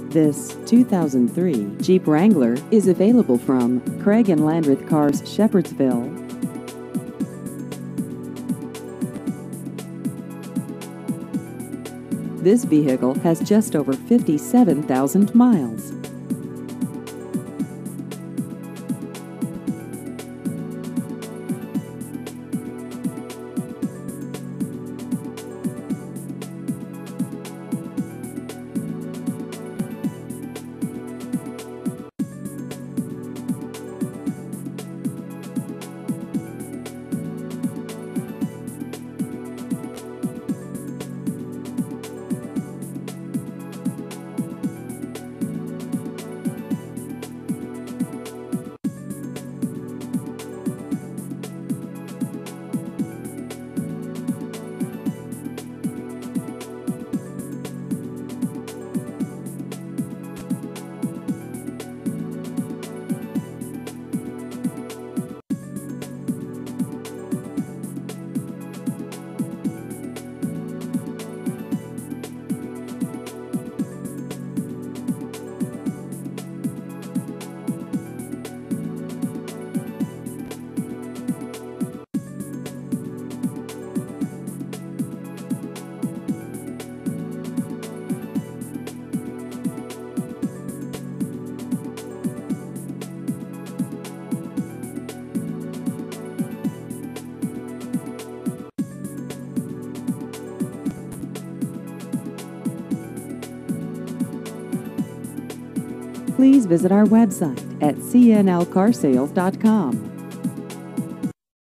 This 2003 Jeep Wrangler is available from Craig and Landreth Cars, Shepherdsville. This vehicle has just over 57,000 miles. Please visit our website at cnlcarsales.com.